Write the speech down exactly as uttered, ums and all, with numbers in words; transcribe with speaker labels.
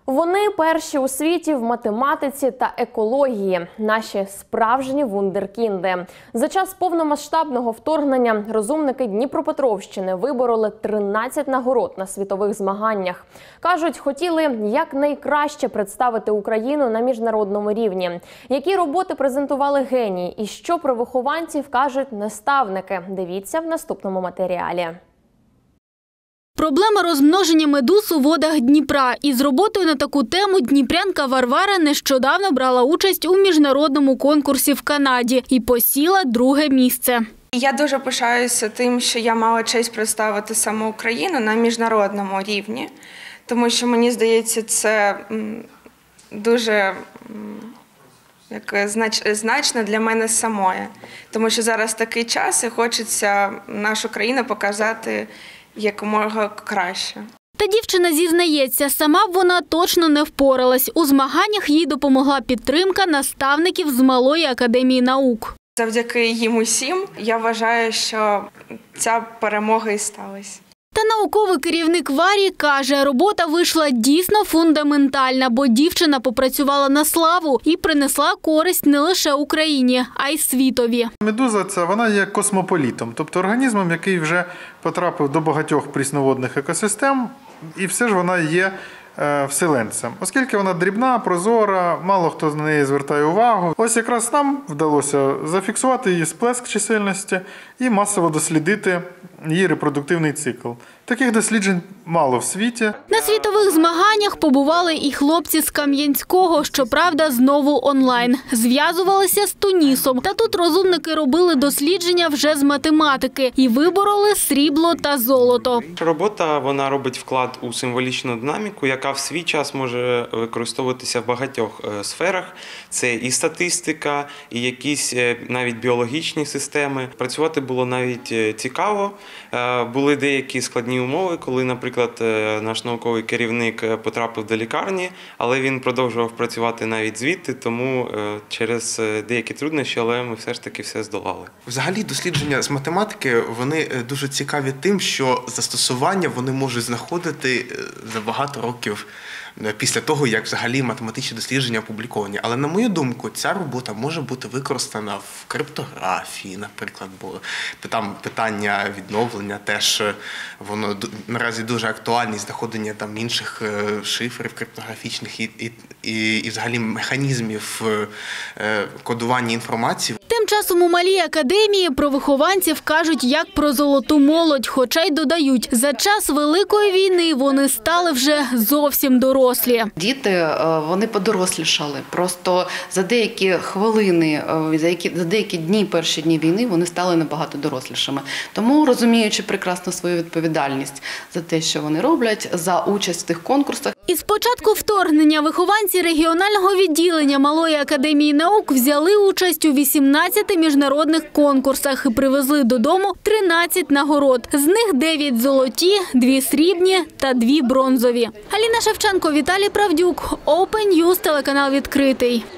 Speaker 1: Вони перші у світі в математиці та екології. Наші справжні вундеркінди. За час повномасштабного вторгнення розумники Дніпропетровщини вибороли тринадцять нагород на світових змаганнях. Кажуть, хотіли якнайкраще представити Україну на міжнародному рівні. Які роботи презентували генії і що про вихованців кажуть наставники? Дивіться в наступному матеріалі.
Speaker 2: Проблема розмноження медуз у водах Дніпра. Із роботою на таку тему дніпрянка Варвара нещодавно брала участь у міжнародному конкурсі в Канаді і посіла друге місце.
Speaker 3: Я дуже пишаюся тим, що я мала честь представити саме Україну на міжнародному рівні, тому що, мені здається, це дуже як, знач, значно для мене самої, тому що зараз такий час і хочеться нашу країну показати якомога краще.
Speaker 2: Та дівчина зізнається, сама б вона точно не впоралась. У змаганнях їй допомогла підтримка наставників з Малої академії наук.
Speaker 3: Завдяки їм усім, я вважаю, що ця перемога і сталася.
Speaker 2: Та науковий керівник Варі каже, робота вийшла дійсно фундаментальна, бо дівчина попрацювала на славу і принесла користь не лише Україні, а й світові.
Speaker 4: Медуза – це вона є космополітом, тобто організмом, який вже потрапив до багатьох прісноводних екосистем, і все ж вона є вселенцем. Оскільки вона дрібна, прозора, мало хто на неї звертає увагу. Ось якраз нам вдалося зафіксувати її сплеск чисельності і масово дослідити її репродуктивний цикл. Таких досліджень мало в світі.
Speaker 2: На світових змаганнях побували і хлопці з Кам'янського, щоправда, знову онлайн. Зв'язувалися з Тунісом. Та тут розумники робили дослідження вже з математики і вибороли срібло та золото.
Speaker 5: Робота, вона робить вклад у символічну динаміку, яка в свій час може використовуватися в багатьох сферах. Це і статистика, і якісь навіть біологічні системи. Працювати було навіть цікаво. Були деякі складні умови, коли, наприклад, наш науковий керівник потрапив до лікарні, але він продовжував працювати навіть звідти, тому через деякі труднощі, але ми все ж таки все здолали.
Speaker 6: Взагалі дослідження з математики, вони дуже цікаві тим, що застосування вони можуть знаходити за багато років після того, як взагалі математичні дослідження опубліковані. Але, на мою думку, ця робота може бути використана в криптографії, наприклад, бо там питання відновлення теж, воно наразі дуже актуальне, знаходження там інших шифрів криптографічних і, і, і, і взагалі механізмів кодування інформації.
Speaker 2: Тим часом у Малій академії про вихованців кажуть як про золоту молодь, хоча й додають, за час Великої війни вони стали вже зовсім дорослі.
Speaker 7: Діти, вони подорослішали. Просто за деякі хвилини, за, які, за деякі дні, перші дні війни, вони стали набагато дорослішими. Тому, розуміючи прекрасно свою відповідальність за те, що вони роблять, за участь в тих конкурсах.
Speaker 2: Із початку вторгнення вихованці регіонального відділення Малої академії наук взяли участь у вісімнадцяти міжнародних конкурсах і привезли додому тринадцять нагород. З них дев'ять золоті, дві срібні та дві бронзові. Аліна Шевченко, Віталій Правдюк, Open News, телеканал «Відкритий».